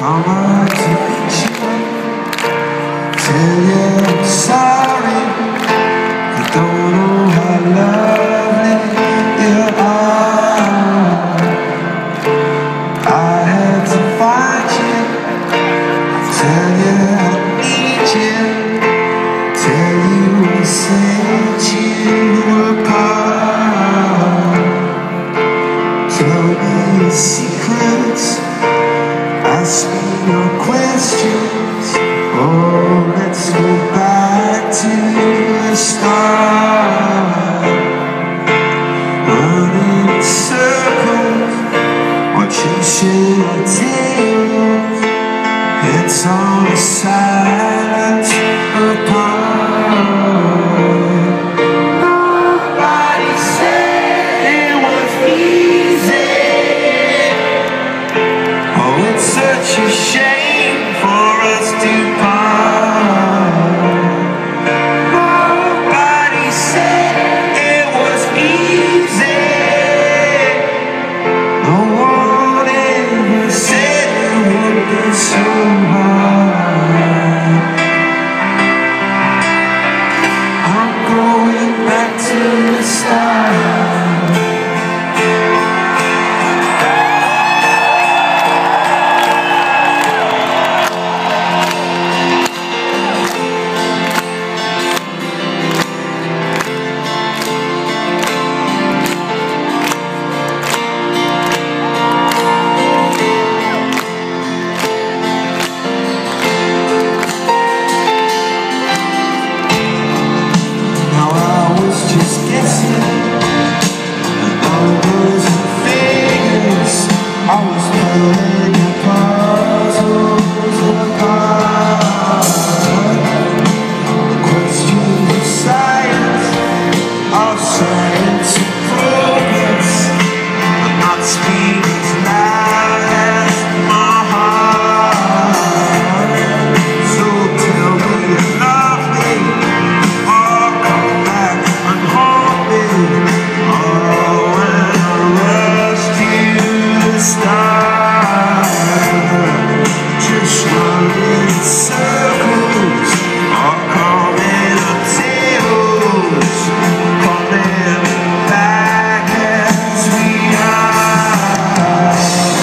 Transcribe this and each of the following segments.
Tell you I'm sorry. You don't know how lovely you are. I had to find you. Tell you I need you. Tell you I set you apart. Tell me your secrets. Ask me your questions. Oh, let's go back to the start. Running in circles, watching your tails. It's all the silence apart. Nobody said it was easy. Oh, it's such a shame for us to part. Nobody said it was easy. No one ever said it would be so hard. I'm going back to the start. I was pulling the puzzles apart. The questions of science and progress. I'm not speaking as loud as my heart. So tell me you love me, or come back and haunt me. Oh, when I rush to the start, just running in circles, or coming up tails, coming back as we are.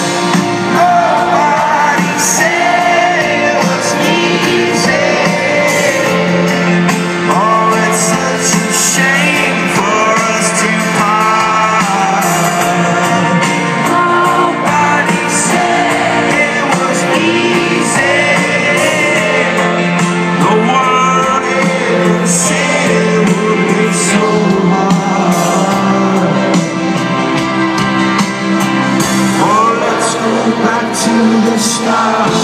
Nobody said it was easy. Oh, it's such a shame for us to part. Nobody said it was easy. No one ever said it would be so hard. Oh, let's go back to the start.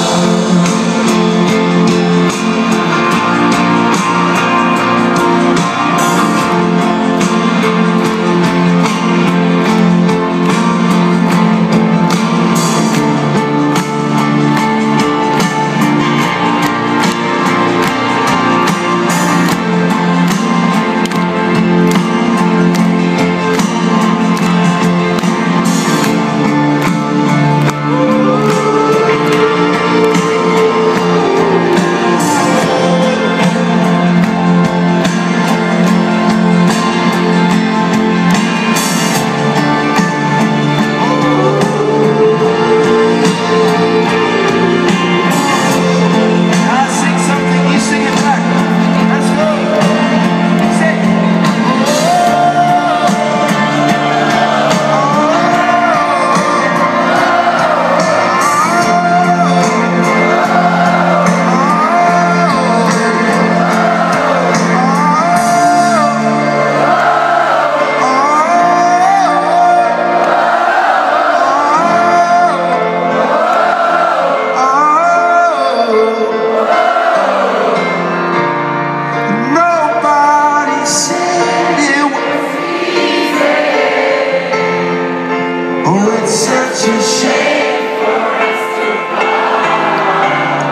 Oh, it's such a shame for us to part.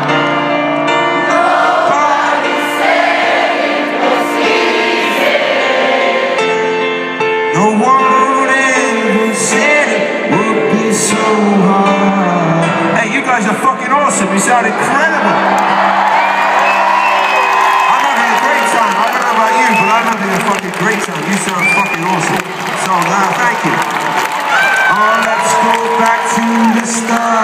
Nobody said it was easy. No one ever said it would be so hard. Hey, you guys. guys are fucking awesome. You sound incredible. I'm having a great time. I don't know about you, but I'm having a fucking great time. You sound fucking awesome. So, thank you. Oh, let's go back to the start.